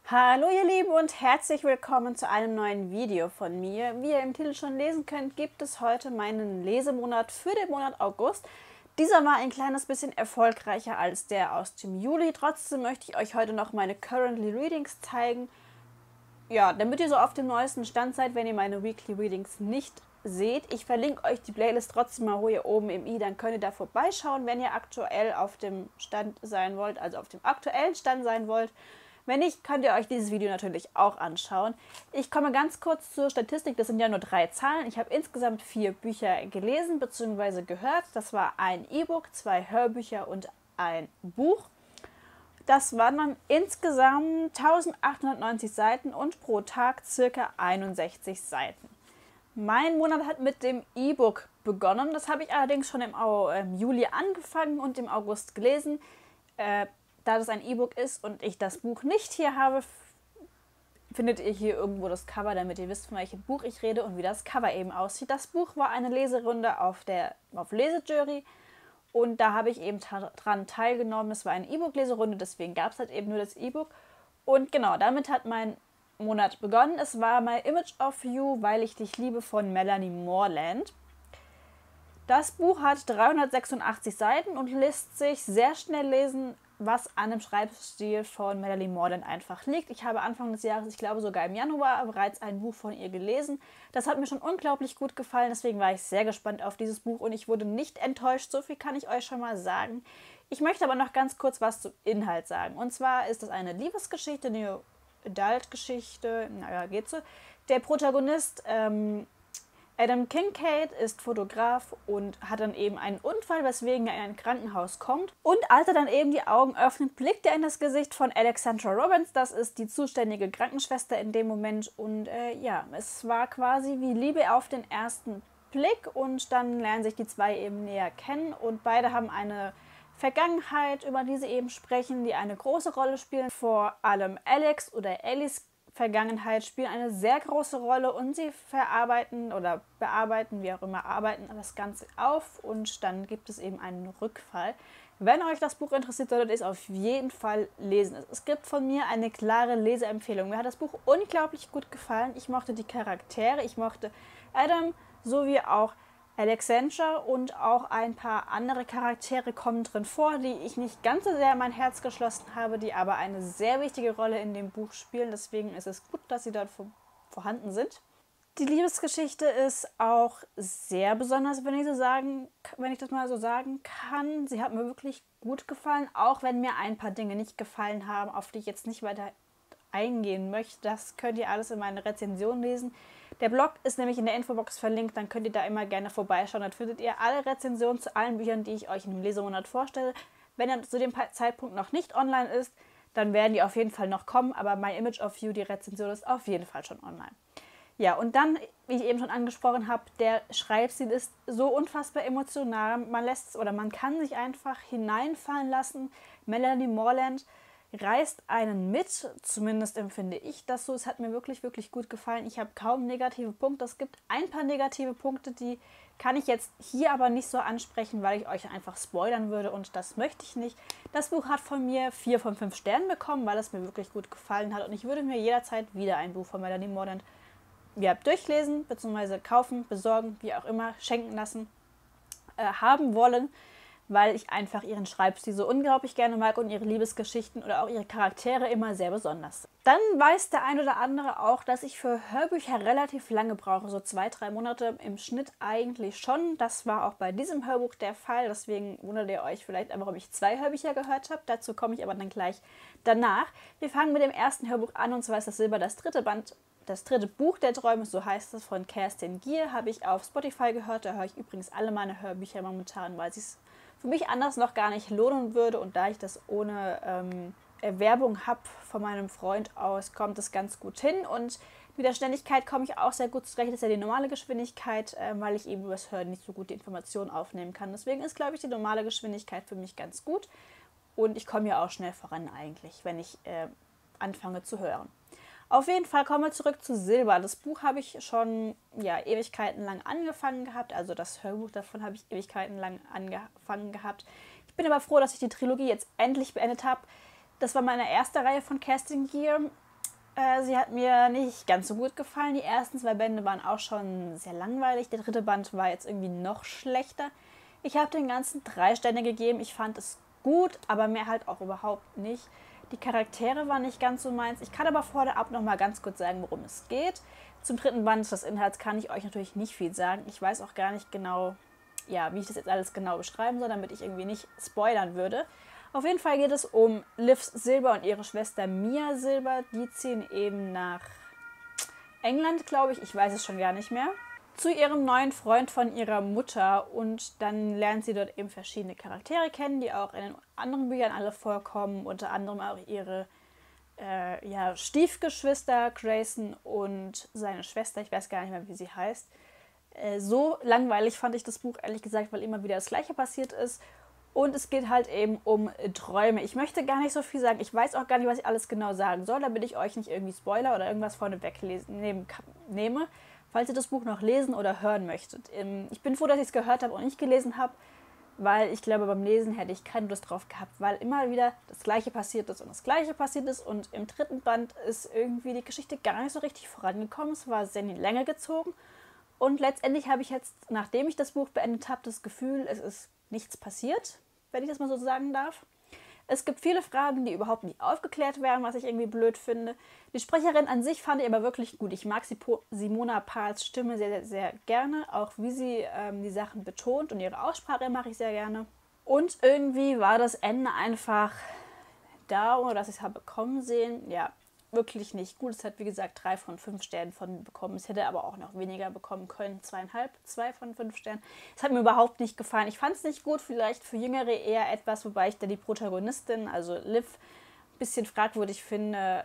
Hallo ihr Lieben und herzlich willkommen zu einem neuen Video von mir. Wie ihr im Titel schon lesen könnt, gibt es heute meinen Lesemonat für den Monat August. Dieser war ein kleines bisschen erfolgreicher als der aus dem Juli. Trotzdem möchte ich euch heute noch meine Currently Readings zeigen. Ja, damit ihr so auf dem neuesten Stand seid, wenn ihr meine Weekly Readings nicht seht. Ich verlinke euch die Playlist trotzdem mal hier oben im i, dann könnt ihr da vorbeischauen, wenn ihr aktuell auf dem Stand sein wollt, also auf dem aktuellen Stand sein wollt. Wenn nicht, könnt ihr euch dieses Video natürlich auch anschauen. Ich komme ganz kurz zur Statistik, das sind ja nur 3 Zahlen. Ich habe insgesamt 4 Bücher gelesen bzw. gehört. Das war ein E-Book, 2 Hörbücher und ein Buch. Das waren dann insgesamt 1890 Seiten und pro Tag ca. 61 Seiten. Mein Monat hat mit dem E-Book begonnen. Das habe ich allerdings schon im Juli angefangen und im August gelesen. Da das ein E-Book ist und ich das Buch nicht hier habe, findet ihr hier irgendwo das Cover, damit ihr wisst, von welchem Buch ich rede und wie das Cover eben aussieht. Das Buch war eine Leserunde auf Lesejury und da habe ich eben dran teilgenommen. Es war eine E-Book-Leserunde, deswegen gab es halt eben nur das E-Book. Und genau, damit hat mein Monat begonnen. Es war My Image of You, weil ich dich liebe von Melanie Morland. Das Buch hat 386 Seiten und lässt sich sehr schnell lesen, was an dem Schreibstil von Melanie Morland einfach liegt. Ich habe Anfang des Jahres, ich glaube sogar im Januar, bereits ein Buch von ihr gelesen. Das hat mir schon unglaublich gut gefallen, deswegen war ich sehr gespannt auf dieses Buch und ich wurde nicht enttäuscht, so viel kann ich euch schon mal sagen. Ich möchte aber noch ganz kurz was zum Inhalt sagen. Und zwar ist es eine Liebesgeschichte, eine Adult-Geschichte, naja, geht so. Der Protagonist Adam Kincaid ist Fotograf und hat dann eben einen Unfall, weswegen er in ein Krankenhaus kommt. Und als er dann eben die Augen öffnet, blickt er in das Gesicht von Alexandra Robbins. Das ist die zuständige Krankenschwester in dem Moment. Und ja, es war quasi wie Liebe auf den ersten Blick. Und dann lernen sich die zwei eben näher kennen. Und beide haben eine Vergangenheit, über die sie eben sprechen, die eine große Rolle spielen. Vor allem Alex oder Ellies Vergangenheit spielen eine sehr große Rolle und sie verarbeiten oder bearbeiten, wie auch immer, arbeiten das Ganze auf und dann gibt es eben einen Rückfall. Wenn euch das Buch interessiert, solltet ihr es auf jeden Fall lesen. Es gibt von mir eine klare Leseempfehlung. Mir hat das Buch unglaublich gut gefallen. Ich mochte die Charaktere, ich mochte Adam sowie auch Alexandra und auch ein paar andere Charaktere kommen drin vor, die ich nicht ganz so sehr in mein Herz geschlossen habe, die aber eine sehr wichtige Rolle in dem Buch spielen. Deswegen ist es gut, dass sie dort vorhanden sind. Die Liebesgeschichte ist auch sehr besonders, wenn ich das mal so sagen kann. Sie hat mir wirklich gut gefallen, auch wenn mir ein paar Dinge nicht gefallen haben, auf die ich jetzt nicht weiter eingehen möchte. Das könnt ihr alles in meiner Rezension lesen. Der Blog ist nämlich in der Infobox verlinkt, dann könnt ihr da immer gerne vorbeischauen. Dann findet ihr alle Rezensionen zu allen Büchern, die ich euch in dem Lesemonat vorstelle. Wenn er zu dem Zeitpunkt noch nicht online ist, dann werden die auf jeden Fall noch kommen, aber My Image of You, die Rezension, ist auf jeden Fall schon online. Ja, und dann, wie ich eben schon angesprochen habe, der Schreibstil ist so unfassbar emotional. Man kann sich einfach hineinfallen lassen. Melanie Morland reißt einen mit, zumindest empfinde ich das so. Es hat mir wirklich, wirklich gut gefallen. Ich habe kaum negative Punkte. Es gibt ein paar negative Punkte, die kann ich jetzt hier aber nicht so ansprechen, weil ich euch einfach spoilern würde und das möchte ich nicht. Das Buch hat von mir 4 von 5 Sternen bekommen, weil es mir wirklich gut gefallen hat und ich würde mir jederzeit wieder ein Buch von Melanie Morland durchlesen, bzw. kaufen, besorgen, wie auch immer, schenken lassen, haben wollen, weil ich einfach ihren Schreibstil so unglaublich gerne mag und ihre Liebesgeschichten oder auch ihre Charaktere immer sehr besonders sind. Dann weiß der ein oder andere auch, dass ich für Hörbücher relativ lange brauche, so 2-3 Monate im Schnitt eigentlich schon. Das war auch bei diesem Hörbuch der Fall, deswegen wundert ihr euch vielleicht einfach, ob ich 2 Hörbücher gehört habe. Dazu komme ich aber dann gleich danach. Wir fangen mit dem ersten Hörbuch an und zwar ist das Silber, das dritte Band. Das dritte Buch der Träume, so heißt es, von Kerstin Gier, habe ich auf Spotify gehört. Da höre ich übrigens alle meine Hörbücher momentan, weil es für mich anders noch gar nicht lohnen würde. Und da ich das ohne Werbung habe von meinem Freund aus, kommt es ganz gut hin. Und mit der Schnelligkeit komme ich auch sehr gut zurecht. Das ist ja die normale Geschwindigkeit, weil ich eben über das Hören nicht so gut die Informationen aufnehmen kann. Deswegen ist, glaube ich, die normale Geschwindigkeit für mich ganz gut. Und ich komme ja auch schnell voran eigentlich, wenn ich anfange zu hören. Auf jeden Fall kommen wir zurück zu Silber. Das Buch habe ich schon Ewigkeiten lang angefangen gehabt. Also das Hörbuch davon habe ich Ewigkeiten lang angefangen gehabt. Ich bin aber froh, dass ich die Trilogie jetzt endlich beendet habe. Das war meine erste Reihe von Kerstin Gier. Sie hat mir nicht ganz so gut gefallen. Die ersten 2 Bände waren auch schon sehr langweilig. Der 3. Band war jetzt irgendwie noch schlechter. Ich habe den ganzen 3 Sterne gegeben. Ich fand es gut, aber mehr halt auch überhaupt nicht. Die Charaktere waren nicht ganz so meins. Ich kann aber vorab noch mal ganz kurz sagen, worum es geht. Zum 3. Band des Inhalts kann ich euch natürlich nicht viel sagen. Ich weiß auch gar nicht genau, ja, wie ich das jetzt alles genau beschreiben soll, damit ich irgendwie nicht spoilern würde. Auf jeden Fall geht es um Liv Silber und ihre Schwester Mia Silber. Die ziehen eben nach England, glaube ich. Ich weiß es schon gar nicht mehr. Zu ihrem neuen Freund von ihrer Mutter. Und dann lernt sie dort eben verschiedene Charaktere kennen, die auch in den anderen Büchern alle vorkommen. Unter anderem auch ihre Stiefgeschwister Grayson und seine Schwester. Ich weiß gar nicht mehr, wie sie heißt. So langweilig fand ich das Buch, ehrlich gesagt, weil immer wieder das Gleiche passiert ist. Und es geht halt eben um Träume. Ich möchte gar nicht so viel sagen. Ich weiß auch gar nicht, was ich alles genau sagen soll, damit ich euch nicht irgendwie Spoiler oder irgendwas vorneweg nehme, falls ihr das Buch noch lesen oder hören möchtet. Ich bin froh, dass ich es gehört habe und nicht gelesen habe, weil ich glaube, beim Lesen hätte ich keine Lust drauf gehabt, weil immer wieder das Gleiche passiert ist und das Gleiche passiert ist. Und im 3. Band ist irgendwie die Geschichte gar nicht so richtig vorangekommen. Es war sehr in die Länge gezogen. Und letztendlich habe ich jetzt, nachdem ich das Buch beendet habe, das Gefühl, es ist nichts passiert, wenn ich das mal so sagen darf. Es gibt viele Fragen, die überhaupt nicht aufgeklärt werden, was ich irgendwie blöd finde. Die Sprecherin an sich fand ich aber wirklich gut. Ich mag Simona Pals Stimme sehr, sehr, sehr gerne. Auch wie sie die Sachen betont und ihre Aussprache mache ich sehr gerne. Und irgendwie war das Ende einfach da, ohne dass ich es habe bekommen sehen. Ja, wirklich nicht gut. Es hat, wie gesagt, 3 von 5 Sternen von mir bekommen. Es hätte aber auch noch weniger bekommen können. 2,5, 2 von 5 Sternen. Es hat mir überhaupt nicht gefallen. Ich fand es nicht gut, vielleicht für Jüngere eher etwas, wobei ich da die Protagonistin, also Liv, ein bisschen fragwürdig finde.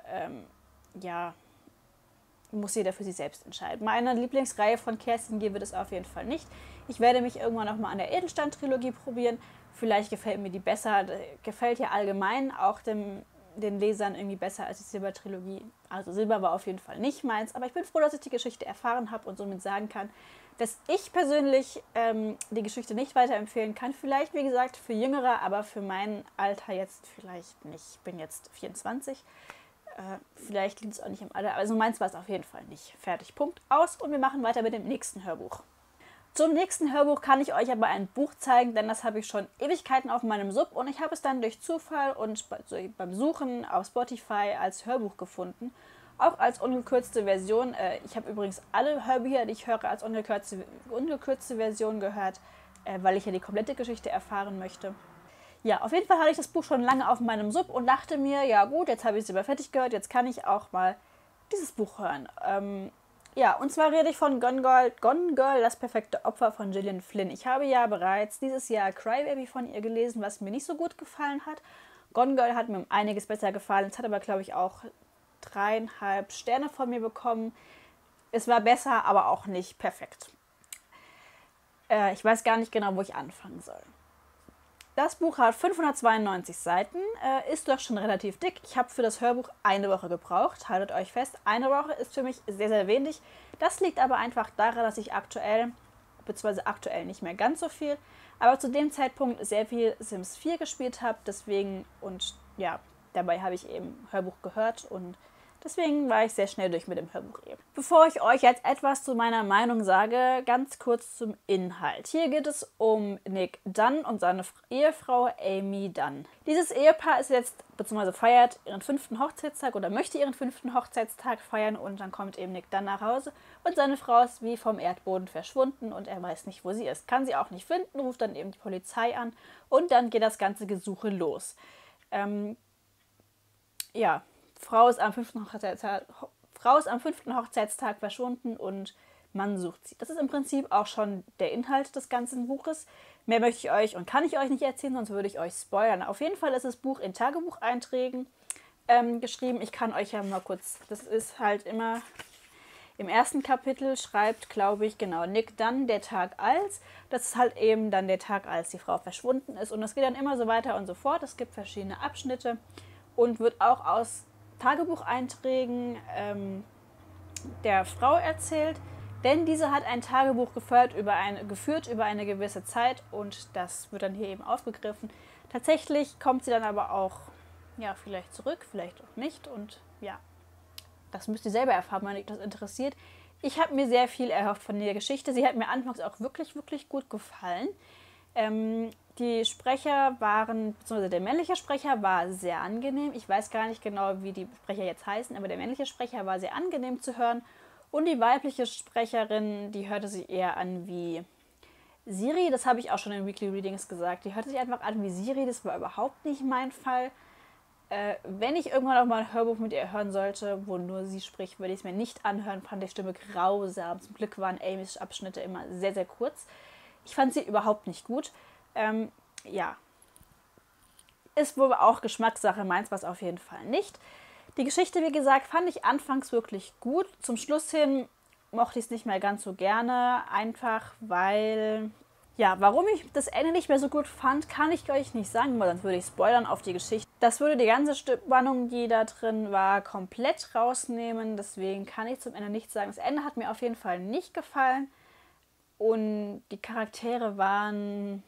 Muss jeder für sich selbst entscheiden. Meine Lieblingsreihe von Kerstin Gier wird es auf jeden Fall nicht. Ich werde mich irgendwann nochmal an der Edelstein-Trilogie probieren. Vielleicht gefällt mir die besser. Gefällt ja allgemein auch den Lesern irgendwie besser als die Silber-Trilogie. Also Silber war auf jeden Fall nicht meins, aber ich bin froh, dass ich die Geschichte erfahren habe und somit sagen kann, dass ich persönlich die Geschichte nicht weiterempfehlen kann. Vielleicht, wie gesagt, für Jüngere, aber für mein Alter jetzt vielleicht nicht. Ich bin jetzt 24. Vielleicht liegt es auch nicht im Alter. Also meins war es auf jeden Fall nicht. Fertig, Punkt, aus. Und wir machen weiter mit dem nächsten Hörbuch. Zum nächsten Hörbuch kann ich euch aber ein Buch zeigen, denn das habe ich schon Ewigkeiten auf meinem Sub und ich habe es dann durch Zufall und beim Suchen auf Spotify als Hörbuch gefunden. Auch als ungekürzte Version. Ich habe übrigens alle Hörbücher, die ich höre, als ungekürzte Version gehört, weil ich ja die komplette Geschichte erfahren möchte. Ja, auf jeden Fall hatte ich das Buch schon lange auf meinem Sub und dachte mir, ja gut, jetzt habe ich es aber fertig gehört, jetzt kann ich auch mal dieses Buch hören. Und zwar rede ich von Gone Girl, das perfekte Opfer von Gillian Flynn. Ich habe ja bereits dieses Jahr Crybaby von ihr gelesen, was mir nicht so gut gefallen hat. Gone Girl hat mir um einiges besser gefallen. Es hat aber, glaube ich, auch 3,5 Sterne von mir bekommen. Es war besser, aber auch nicht perfekt. Ich weiß gar nicht genau, wo ich anfangen soll. Das Buch hat 592 Seiten, ist doch schon relativ dick. Ich habe für das Hörbuch 1 Woche gebraucht. Haltet euch fest, 1 Woche ist für mich sehr, sehr wenig. Das liegt aber einfach daran, dass ich aktuell nicht mehr ganz so viel, aber zu dem Zeitpunkt sehr viel Sims 4 gespielt habe. Deswegen dabei habe ich eben Hörbuch gehört und deswegen war ich sehr schnell durch mit dem Hörbuch eben. Bevor ich euch jetzt etwas zu meiner Meinung sage, ganz kurz zum Inhalt. Hier geht es um Nick Dunn und seine Ehefrau Amy Dunn. Dieses Ehepaar ist jetzt, beziehungsweise feiert ihren 5. Hochzeitstag oder möchte ihren 5. Hochzeitstag feiern und dann kommt eben Nick Dunn nach Hause und seine Frau ist wie vom Erdboden verschwunden und er weiß nicht, wo sie ist. Kann sie auch nicht finden, ruft dann eben die Polizei an und dann geht das ganze Gesuche los. Frau ist am 5. Hochzeitstag verschwunden und Mann sucht sie. Das ist im Prinzip auch schon der Inhalt des ganzen Buches. Mehr möchte ich euch und kann ich euch nicht erzählen, sonst würde ich euch spoilern. Auf jeden Fall ist das Buch in Tagebucheinträgen geschrieben. Ich kann euch ja mal kurz, das ist halt immer im ersten Kapitel schreibt, glaube ich, genau, Nick Dunn, der Tag als. Das ist halt eben dann der Tag, als die Frau verschwunden ist. Und das geht dann immer so weiter und so fort. Es gibt verschiedene Abschnitte und wird auch aus Tagebucheinträgen der Frau erzählt, denn diese hat ein Tagebuch geführt über eine gewisse Zeit und das wird dann hier eben aufgegriffen. Tatsächlich kommt sie dann aber auch, vielleicht zurück, vielleicht auch nicht und das müsst ihr selber erfahren, wenn euch das interessiert. Ich habe mir sehr viel erhofft von der Geschichte. Sie hat mir anfangs auch wirklich, wirklich gut gefallen. Die Sprecher waren, beziehungsweise der männliche Sprecher war sehr angenehm. Ich weiß gar nicht genau, wie die Sprecher jetzt heißen, aber der männliche Sprecher war sehr angenehm zu hören. Und die weibliche Sprecherin, die hörte sich eher an wie Siri. Das habe ich auch schon in Weekly Readings gesagt. Die hörte sich einfach an wie Siri. Das war überhaupt nicht mein Fall. Wenn ich irgendwann auch mal ein Hörbuch mit ihr hören sollte, wo nur sie spricht, würde ich es mir nicht anhören. Fand die Stimme grausam. Zum Glück waren Amys Abschnitte immer sehr, sehr kurz. Ich fand sie überhaupt nicht gut. Ja, ist wohl auch Geschmackssache, meins war es auf jeden Fall nicht. Die Geschichte, wie gesagt, fand ich anfangs wirklich gut. Zum Schluss hin mochte ich es nicht mehr ganz so gerne, einfach weil, ja, warum ich das Ende nicht mehr so gut fand, kann ich euch nicht sagen, weil sonst würde ich spoilern auf die Geschichte. Das würde die ganze Spannung, die da drin war, komplett rausnehmen, deswegen kann ich zum Ende nichts sagen. Das Ende hat mir auf jeden Fall nicht gefallen und die Charaktere waren...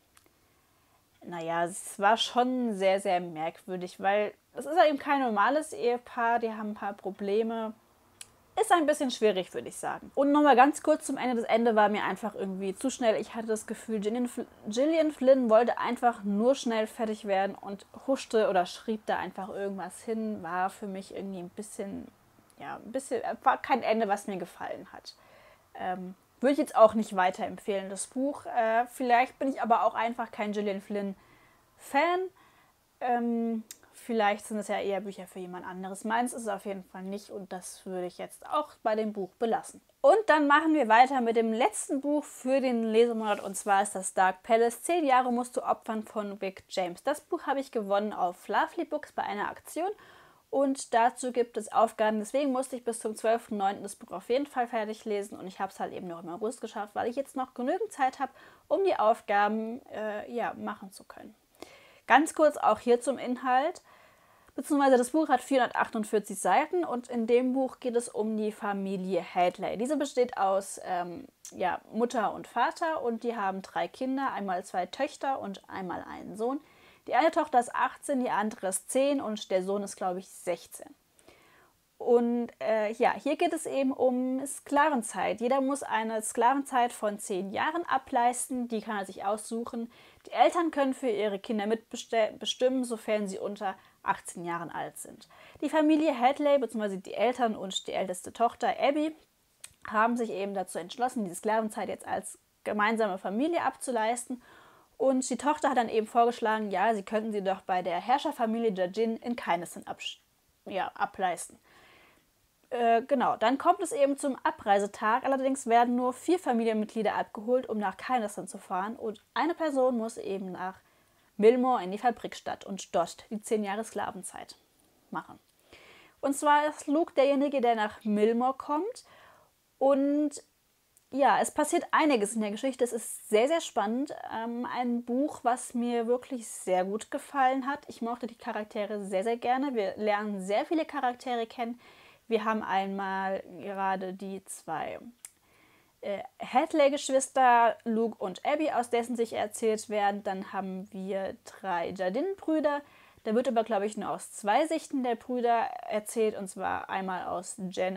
Naja, es war schon sehr, sehr merkwürdig, weil es ist ja eben kein normales Ehepaar, die haben ein paar Probleme. Ist ein bisschen schwierig, würde ich sagen. Und nochmal ganz kurz zum Ende. Das Ende war mir einfach irgendwie zu schnell. Ich hatte das Gefühl, Gillian Flynn wollte einfach nur schnell fertig werden und huschte oder schrieb da einfach irgendwas hin. War für mich irgendwie ein bisschen, war kein Ende, was mir gefallen hat. Würde ich jetzt auch nicht weiterempfehlen, das Buch. Vielleicht bin ich aber auch einfach kein Gillian Flynn-Fan. Vielleicht sind es ja eher Bücher für jemand anderes. Meins ist es auf jeden Fall nicht und das würde ich jetzt auch bei dem Buch belassen. Und dann machen wir weiter mit dem letzten Buch für den Lesemonat und zwar ist das Dark Palace. 10 Jahre musst du opfern von Rick James. Das Buch habe ich gewonnen auf Lovely Books bei einer Aktion. Und dazu gibt es Aufgaben, deswegen musste ich bis zum 12.09. das Buch auf jeden Fall fertig lesen und ich habe es halt eben noch im August geschafft, weil ich jetzt noch genügend Zeit habe, um die Aufgaben machen zu können. Ganz kurz auch hier zum Inhalt, beziehungsweise das Buch hat 448 Seiten und in dem Buch geht es um die Familie Hadley. Diese besteht aus Mutter und Vater und die haben 3 Kinder, einmal 2 Töchter und einmal einen Sohn. Die eine Tochter ist 18, die andere ist 10 und der Sohn ist, glaube ich, 16. Und hier geht es eben um Sklavenzeit. Jeder muss eine Sklavenzeit von 10 Jahren ableisten, die kann er sich aussuchen. Die Eltern können für ihre Kinder mitbestimmen, sofern sie unter 18 Jahren alt sind. Die Familie Hadley, bzw. die Eltern und die älteste Tochter Abby, haben sich eben dazu entschlossen, die Sklavenzeit jetzt als gemeinsame Familie abzuleisten. Und die Tochter hat dann eben vorgeschlagen, ja, sie könnten sie doch bei der Herrscherfamilie Jajin in Kyneston ableisten. Genau, dann kommt es eben zum Abreisetag. Allerdings werden nur 4 Familienmitglieder abgeholt, um nach Kyneston zu fahren. Und eine Person muss eben nach Millmore in die Fabrikstadt und dort die 10 Jahre Sklavenzeit machen. Und zwar ist Luke derjenige, der nach Millmore kommt. Und ja, es passiert einiges in der Geschichte. Es ist sehr, sehr spannend. Ein Buch, was mir wirklich sehr gut gefallen hat. Ich mochte die Charaktere sehr, sehr gerne. Wir lernen sehr viele Charaktere kennen. Wir haben einmal gerade die 2 Hadley-Geschwister, Luke und Abby, aus dessen Sicht erzählt werden. Dann haben wir 3 Jardine-Brüder. Da wird aber, glaube ich, nur aus 2 Sichten der Brüder erzählt. Und zwar einmal aus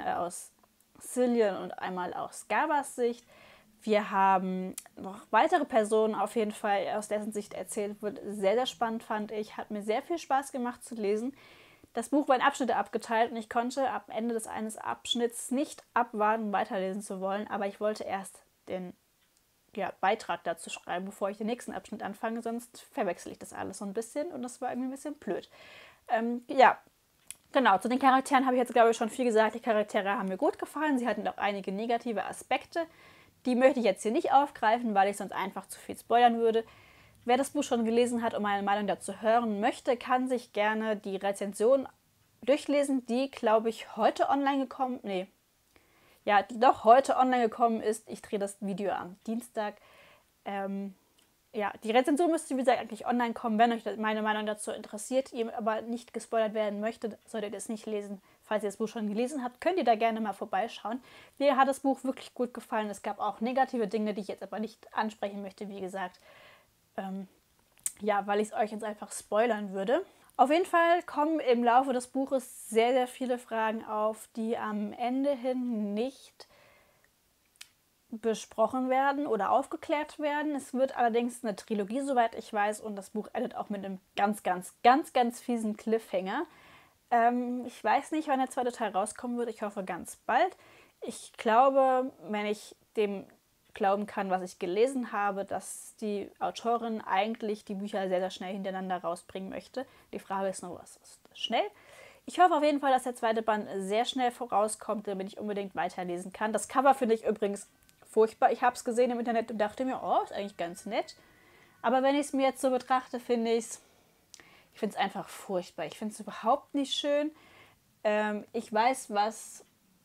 Cillian und einmal aus Gavas Sicht. Wir haben noch weitere Personen auf jeden Fall, aus dessen Sicht erzählt wird. Sehr, sehr spannend fand ich. Hat mir sehr viel Spaß gemacht zu lesen. Das Buch war in Abschnitte abgeteilt und ich konnte am Ende des eines Abschnitts nicht abwarten, weiterlesen zu wollen. Aber ich wollte erst den Beitrag dazu schreiben, bevor ich den nächsten Abschnitt anfange. Sonst verwechsel ich das alles so ein bisschen und das war irgendwie ein bisschen blöd. Genau, zu den Charakteren habe ich jetzt, glaube ich, schon viel gesagt. Die Charaktere haben mir gut gefallen. Sie hatten auch einige negative Aspekte. Die möchte ich jetzt hier nicht aufgreifen, weil ich sonst einfach zu viel spoilern würde. Wer das Buch schon gelesen hat und meine Meinung dazu hören möchte, kann sich gerne die Rezension durchlesen, die, glaube ich, heute online gekommen heute online gekommen ist. Ich drehe das Video am Dienstag. Die Rezension müsste, wie gesagt, eigentlich online kommen, wenn euch meine Meinung dazu interessiert, ihr aber nicht gespoilert werden möchtet, solltet ihr es nicht lesen. Falls ihr das Buch schon gelesen habt, könnt ihr da gerne mal vorbeischauen. Mir hat das Buch wirklich gut gefallen. Es gab auch negative Dinge, die ich jetzt aber nicht ansprechen möchte, wie gesagt. Weil ich es euch jetzt einfach spoilern würde. Auf jeden Fall kommen im Laufe des Buches sehr, sehr viele Fragen auf, die am Ende hin nicht besprochen werden oder aufgeklärt werden. Es wird allerdings eine Trilogie, soweit ich weiß, und das Buch endet auch mit einem ganz, ganz, ganz, ganz fiesen Cliffhanger. Ich weiß nicht, wann der zweite Teil rauskommen wird. Ich hoffe ganz bald. Ich glaube, wenn ich dem glauben kann, was ich gelesen habe, dass die Autorin eigentlich die Bücher sehr, sehr schnell hintereinander rausbringen möchte. Die Frage ist nur, was ist schnell? Ich hoffe auf jeden Fall, dass der zweite Band sehr schnell vorauskommt, damit ich unbedingt weiterlesen kann. Das Cover finde ich übrigens furchtbar. Ich habe es gesehen im Internet und dachte mir, oh, ist eigentlich ganz nett. Aber wenn ich es mir jetzt so betrachte, finde ich es einfach furchtbar. Ich finde es überhaupt nicht schön. Ich weiß, was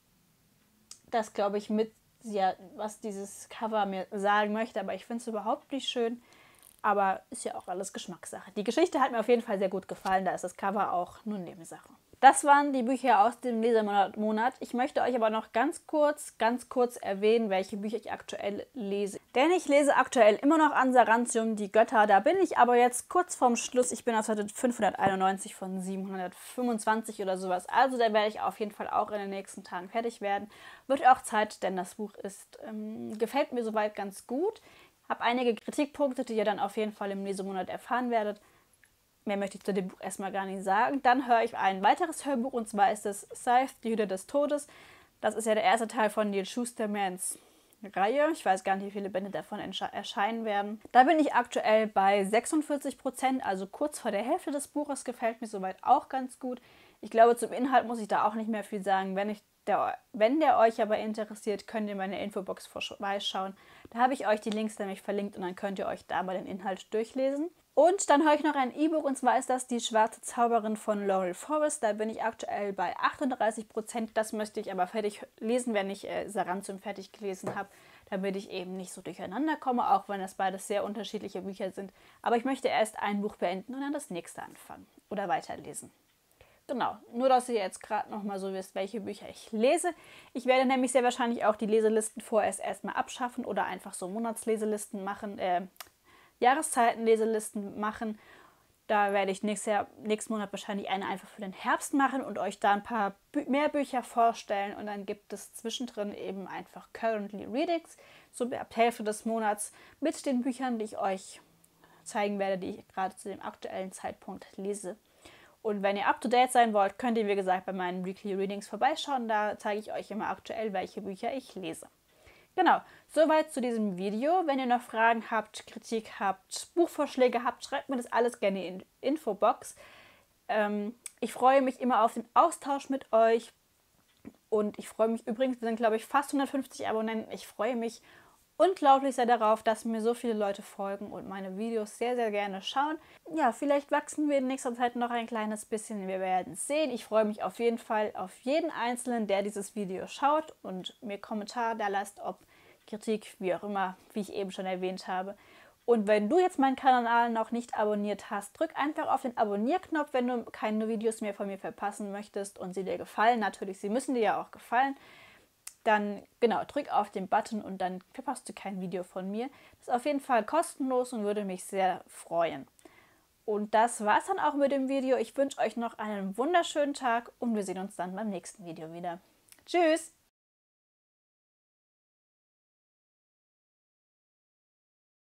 das, glaube ich, was dieses Cover mir sagen möchte, aber ich finde es überhaupt nicht schön. Aber ist ja auch alles Geschmackssache. Die Geschichte hat mir auf jeden Fall sehr gut gefallen, da ist das Cover auch nur Nebensache. Das waren die Bücher aus dem Lesemonat. Ich möchte euch aber noch ganz kurz erwähnen, welche Bücher ich aktuell lese. Denn ich lese aktuell immer noch an Sarantium, die Götter. Da bin ich aber jetzt kurz vorm Schluss. Ich bin auf Seite 591 von 725 oder sowas. Also da werde ich auf jeden Fall auch in den nächsten Tagen fertig werden. Wird auch Zeit, denn das Buch gefällt mir soweit ganz gut. Habe einige Kritikpunkte, die ihr dann auf jeden Fall im Lesemonat erfahren werdet. Mehr möchte ich zu dem Buch erstmal gar nicht sagen. Dann höre ich ein weiteres Hörbuch, und zwar ist es Scythe, die Hüter des Todes. Das ist ja der erste Teil von Neil Shustermans Reihe. Ich weiß gar nicht, wie viele Bände davon erscheinen werden. Da bin ich aktuell bei 46%, also kurz vor der Hälfte des Buches. Gefällt mir soweit auch ganz gut. Ich glaube, zum Inhalt muss ich da auch nicht mehr viel sagen. Wenn der euch aber interessiert, könnt ihr meine Infobox vorbeischauen. Da habe ich euch die Links nämlich verlinkt und dann könnt ihr euch da mal den Inhalt durchlesen. Und dann höre ich noch ein E-Book, und zwar ist das Die schwarze Zauberin von Laurel Forrest. Da bin ich aktuell bei 38%. Das möchte ich aber fertig lesen, wenn ich Sarantium fertig gelesen habe, damit ich eben nicht so durcheinander komme, auch wenn das beides sehr unterschiedliche Bücher sind. Aber ich möchte erst ein Buch beenden und dann das nächste anfangen oder weiterlesen. Genau, nur dass ihr jetzt gerade nochmal so wisst, welche Bücher ich lese. Ich werde nämlich sehr wahrscheinlich auch die Leselisten vorerst erstmal abschaffen oder einfach so Monatsleselisten machen, Jahreszeitenleselisten machen. Da werde ich nächsten Monat wahrscheinlich eine einfach für den Herbst machen und euch da ein paar mehr Bücher vorstellen. Und dann gibt es zwischendrin eben einfach Currently Readings, so ab Hälfte des Monats mit den Büchern, die ich euch zeigen werde, die ich gerade zu dem aktuellen Zeitpunkt lese. Und wenn ihr up-to-date sein wollt, könnt ihr, wie gesagt, bei meinen Weekly Readings vorbeischauen. Da zeige ich euch immer aktuell, welche Bücher ich lese. Genau, soweit zu diesem Video. Wenn ihr noch Fragen habt, Kritik habt, Buchvorschläge habt, schreibt mir das alles gerne in die Infobox. Ich freue mich immer auf den Austausch mit euch. Und ich freue mich übrigens, wir sind, glaube ich, fast 150 Abonnenten. Ich freue mich unglaublich sehr darauf, dass mir so viele Leute folgen und meine Videos sehr, sehr gerne schauen. Ja, vielleicht wachsen wir in nächster Zeit noch ein kleines bisschen. Wir werden es sehen. Ich freue mich auf jeden Fall auf jeden Einzelnen, der dieses Video schaut und mir Kommentare da lasst, ob Kritik, wie auch immer, wie ich eben schon erwähnt habe. Und wenn du jetzt meinen Kanal noch nicht abonniert hast, drück einfach auf den Abonnierknopf, wenn du keine Videos mehr von mir verpassen möchtest und sie dir gefallen. Natürlich, sie müssen dir ja auch gefallen. Dann, genau, drück auf den Button und dann verpasst du kein Video von mir. Das ist auf jeden Fall kostenlos und würde mich sehr freuen. Und das war's dann auch mit dem Video. Ich wünsche euch noch einen wunderschönen Tag und wir sehen uns dann beim nächsten Video wieder. Tschüss!